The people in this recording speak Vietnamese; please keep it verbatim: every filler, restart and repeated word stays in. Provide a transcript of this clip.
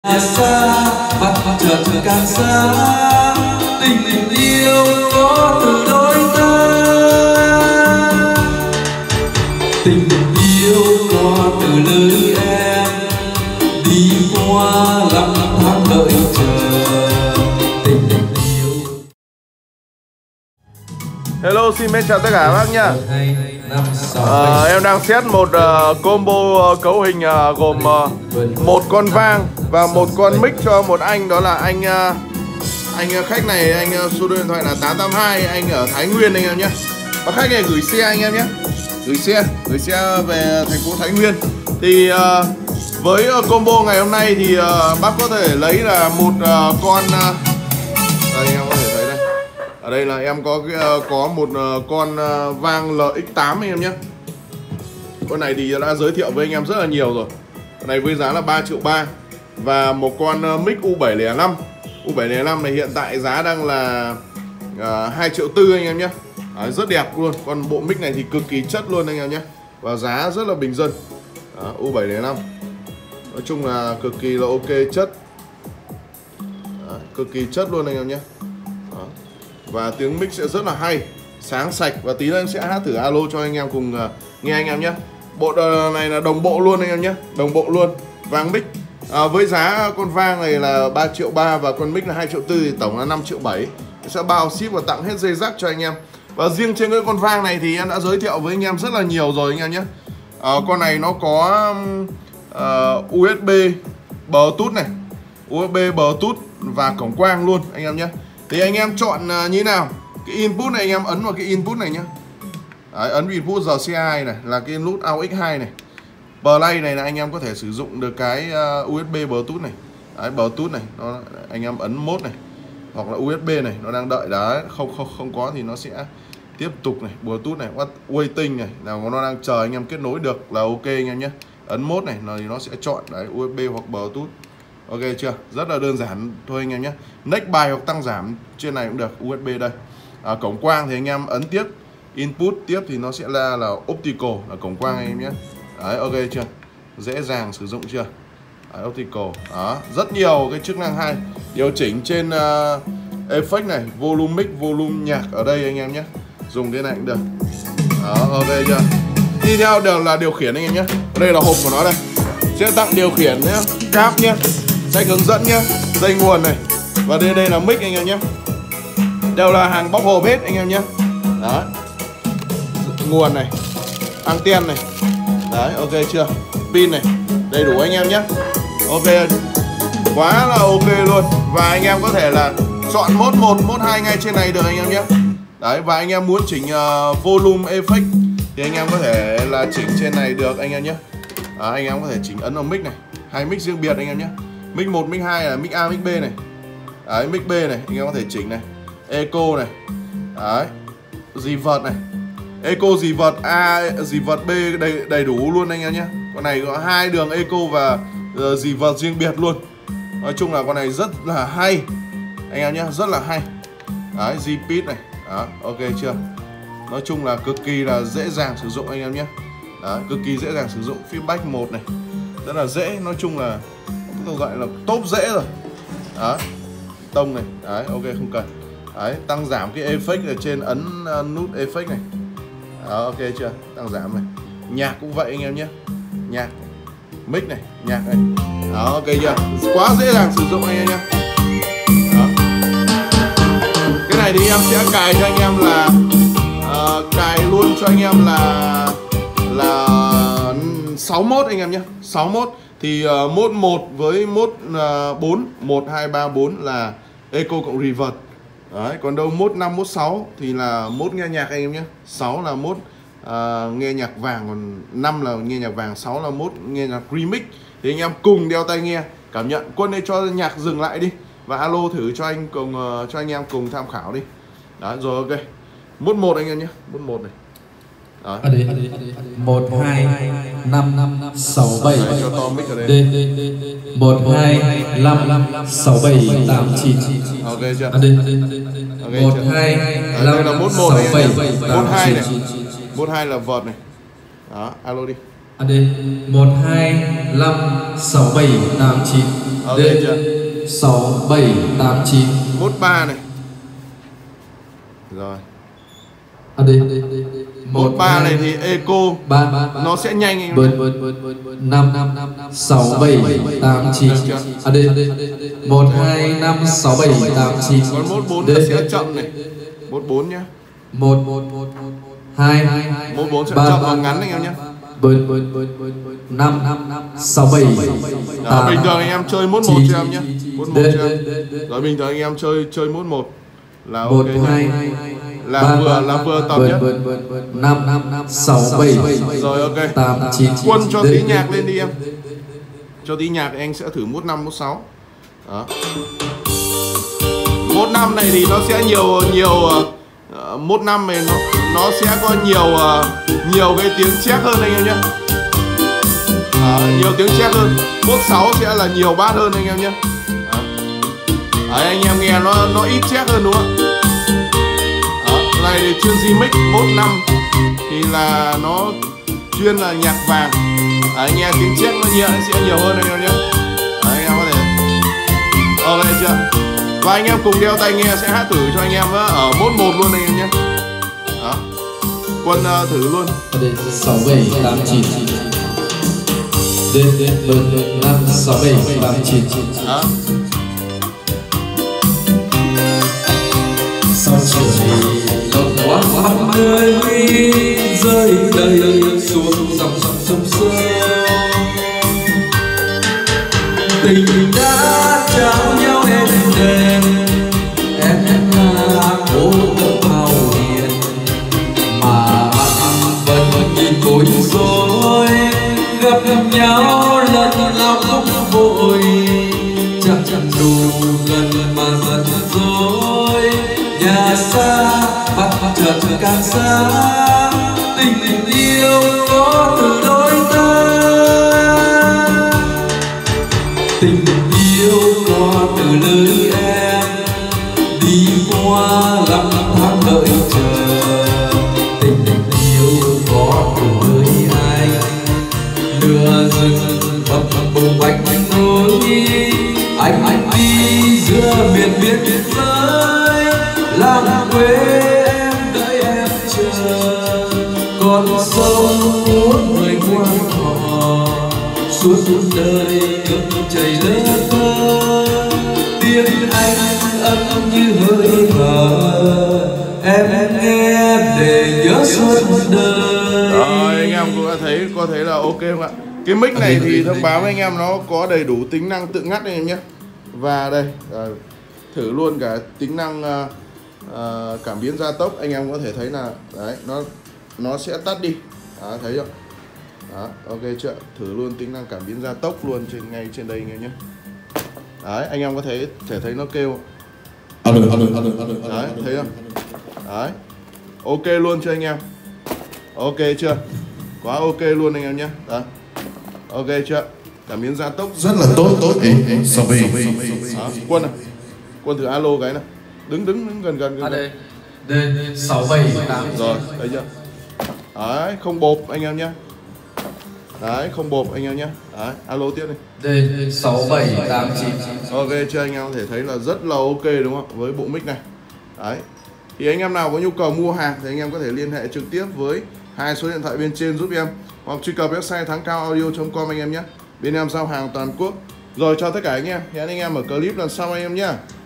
xa mặt trời càng xa, tình yêu có từ đôi ta, tình yêu có từ lời em đi qua lặng tháng đợi chờ tình yêu. Hello, xin mến chào tất cả các bác nha. À, em đang set một uh, combo uh, cấu hình uh, gồm uh, một con vang và một con mic cho một anh, đó là anh uh, anh uh, khách này, anh uh, số điện thoại là tám tám hai, anh ở Thái Nguyên anh em nhé. Và khách này gửi xe anh em nhé, gửi xe gửi xe về thành phố Thái Nguyên. Thì uh, với uh, combo ngày hôm nay thì uh, bác có thể lấy là một uh, con uh, đây em có thể thấy đây. Ở đây là em có uh, có một uh, con uh, vang L X tám anh em nhé. Con này thì đã giới thiệu với anh em rất là nhiều rồi. Con này với giá là ba triệu ba. Và một con uh, mic U bảy không năm. U bảy không năm này hiện tại giá đang là uh, hai triệu tư anh em nhé. Đấy, rất đẹp luôn. Còn bộ mic này thì cực kỳ chất luôn anh em nhé. Và giá rất là bình dân. Đó, U bảy không năm. Nói chung là cực kỳ là ok, chất. Đấy, cực kỳ chất luôn anh em nhé. Đó. Và tiếng mic sẽ rất là hay, sáng sạch. Và tí nữa em sẽ hát thử alo cho anh em cùng uh, nghe anh em nhé. Bộ này là đồng bộ luôn anh em nhé, đồng bộ luôn. Vang mic à, với giá con vang này là ba triệu ba và con mic là hai triệu tư thì tổng là năm triệu bảy. Sẽ bao ship và tặng hết dây rắc cho anh em. Và riêng trên cái con vang này thì em đã giới thiệu với anh em rất là nhiều rồi anh em nhé. à, Con này nó có uh, u ét bê Bluetooth này, u ét bê Bluetooth và cổng quang luôn anh em nhé. Thì anh em chọn uh, như thế nào. Cái input này anh em ấn vào cái input này nhé. Đấy, ấn input rờ xê hai này là cái nút a u ích hai này. Play này là anh em có thể sử dụng được cái uh, u ét bê Bluetooth này. Đấy, Bluetooth này, nó anh em ấn mode này hoặc là u ét bê này, nó đang đợi đấy, không không không có thì nó sẽ tiếp tục này, Bluetooth này, waiting này là nó đang chờ anh em kết nối được là ok anh em nhé. Ấn mode này rồi nó sẽ chọn đấy u ét bê hoặc Bluetooth. Ok chưa? Rất là đơn giản thôi anh em nhé. Next bài hoặc tăng giảm trên này cũng được, u ét bê đây. À, cổng quang thì anh em ấn tiếp input tiếp thì nó sẽ là là optical là cổng quang anh em nhé. Đấy, ok chưa? Dễ dàng sử dụng chưa? Đấy, optical. Đó, rất nhiều cái chức năng hay. Điều chỉnh trên uh, effect này, volume mic, volume nhạc ở đây anh em nhé. Dùng cái này cũng được. Đó, ok chưa? Tiếp theo đều là điều khiển anh em nhé. Đây là hộp của nó đây. Sẽ tặng điều khiển nhé, cáp nhé, sách hướng dẫn nhé, dây nguồn này. Và đây đây là mic anh em nhé. Đều là hàng bóc hộp hết anh em nhé. Đó, nguồn này, anten này. Đấy, ok chưa? Pin này, đầy đủ anh em nhé. Ok, quá là ok luôn. Và anh em có thể là chọn mode một, mode hai ngay trên này được anh em nhé. Đấy, và anh em muốn chỉnh uh, volume effect thì anh em có thể là chỉnh trên này được anh em nhé. Đó, anh em có thể chỉnh ấn vào mic này, hai mic riêng biệt anh em nhé. Mic một, mic hai là mic A, mic B này. Đấy, mic B này, anh em có thể chỉnh này. Echo này. Đấy, dì vợt này. Echo dì vợt A, dì vợt B đầy, đầy đủ luôn anh em nhé. Con này có hai đường echo và uh, dì vợt riêng biệt luôn. Nói chung là con này rất là hay anh em nhé, rất là hay. Đấy, G-Pit này. Đó, ok chưa? Nói chung là cực kỳ là dễ dàng sử dụng anh em nhé. Đó, cực kỳ dễ dàng sử dụng. Feedback một này, rất là dễ. Nói chung là tôi gọi là top dễ rồi. Đó, tông này. Đấy, ok không cần. Đấy, tăng giảm cái effect ở trên, ấn uh, nút effect này. Đó, ok chưa? Tăng giảm này. Nhạc cũng vậy anh em nhé. Nhạc, mic này, nhạc này. Đó, ok chưa? Quá dễ dàng sử dụng anh em nhé. Đó. Cái này thì em sẽ cài cho anh em là uh, cài luôn cho anh em là là sáu mốt anh em nhé. Sáu mốt thì uh, mốt một với mốt uh, bốn, một, hai, ba, bốn là echo cộng reverb. Đấy, còn đâu mốt năm, mốt sáu thì là mốt nghe nhạc anh em nhé. sáu là mốt uh, nghe nhạc vàng, còn năm là nghe nhạc vàng, sáu là mốt nghe nhạc remix. Thì anh em cùng đeo tai nghe cảm nhận. Quân đây cho nhạc dừng lại đi và alo thử cho anh cùng uh, cho anh em cùng tham khảo đi. Đó, rồi ok. Mốt một anh em nhé, mốt một này. Đó. một hai năm sáu bảy cho to mic ở đây. một hai năm sáu bảy tám chín. Ok chưa? một hai năm là mốt một sáu bảy mốt hai này. Mốt hai là vợt này. Đó, alo đi. một hai năm sáu bảy tám chín. Ok D chưa? sáu bảy tám chín. Mốt ba này. Rồi. À đây. Mốt ba này thì eco ba ba nó sẽ nhanh anh bớt bớt bớt bớt năm năm sáu bảy tám chín. À đây một hai năm sáu bảy tám chín. Còn mốt bốn nó sẽ chậm này. Mốt bốn nhá. một một một hai mốt bốn sẽ chậm và ngắn anh em nhé. bớt bớt bớt bớt năm sáu bảy tám. Bình thường anh em chơi mốt một cho em nhé. Mốt một cho em. Rồi bình thường anh em chơi chơi mốt một là ok nhé. Là vừa là vừa tầm nhất. năm sáu bảy. Rồi ok. tám chín. Quân cho tí nhạc lên đi em. Cho tí nhạc anh sẽ thử mốt năm mốt sáu. Đó. Mốt năm này thì nó sẽ nhiều nhiều uh, mốt năm này nó nó sẽ có nhiều uh, nhiều cái tiếng chép hơn anh em nhé. À, nhiều tiếng chép hơn. Mốt sáu sẽ là nhiều bass hơn anh em nhé. À. Đấy, anh em nghe nó nó ít chép hơn đúng không? Đó, này thì chuyên remix. Mốt năm thì là nó chuyên là nhạc vàng. Đấy, nghe tiếng chép nó nhiều sẽ nhiều hơn anh em nhé. Đấy, anh em có thể ok chưa? Và anh em cùng đeo tai nghe sẽ hát thử cho anh em ở mốt một luôn anh em nhé. Đó. Quân uh, thử luôn. sáu bảy tám chín. D năm sáu bảy tám chín. Đó. Sao trời lòng quá mắt người rơi đầy xuống dòng dòng sông sâu. Tình đã trao nhau em đêm, em em là cô hào hiền mà vẫn nhìn bối rối, gặp nhau lần nào không vội, chẳng chẳng đủ gần mà dần dối. Nhà xa mắt chợt càng xa, tình yêu có từ đôi ta. Tình yêu có từ lời em, đi qua lắm tháng đợi chờ. Tình yêu có từ lời anh, lửa rừng bập bùng vạch nối. Anh anh đi giữa miền biên biên giới, làng quê em đợi em chờ. Con sông muốn người qua họ, suốt đời cơn chảy lơ thơ. Tiếng anh ấm như hơi thở, em nghe để nhớ suốt đời. Rồi anh em cũng đã thấy có thấy là ok không ạ? Cái mic này thì thông báo với anh em nó có đầy đủ tính năng tự ngắt anh em nhé. Và đây à, thử luôn cả tính năng à, à, cảm biến gia tốc. Anh em có thể thấy là đấy nó nó sẽ tắt đi. Đó, thấy chưa? Đó, ok chưa? Thử luôn tính năng cảm biến gia tốc luôn trên ngay trên đây anh em nhé. Đấy, anh em có thể thể thấy nó kêu. Đấy, thấy không? Đấy. Ok luôn cho anh em. Ok chưa? Quá ok luôn anh em nhé. Đó. Ok chưa? Cảm biến gia tốc rất là tốt tốt ế so với Quân này. Quân thử alo cái này. Đứng đứng đứng gần gần gần. đây. D sáu bảy tám. Rồi, thấy chưa? Đấy, không bộp anh em nhé. Đấy, không bộp anh em nhé. Đấy, alo tiếp đi. D sáu bảy tám chín. Ok chưa, anh em có thể thấy là rất là ok đúng không? Với bộ mic này. Đấy. Thì anh em nào có nhu cầu mua hàng thì anh em có thể liên hệ trực tiếp với hai số điện thoại bên trên giúp em, hoặc truy cập website thắng cao audio chấm com anh em nhé. Bên em giao hàng toàn quốc. Rồi, chào tất cả anh em. Hẹn anh em ở clip lần sau anh em nhé.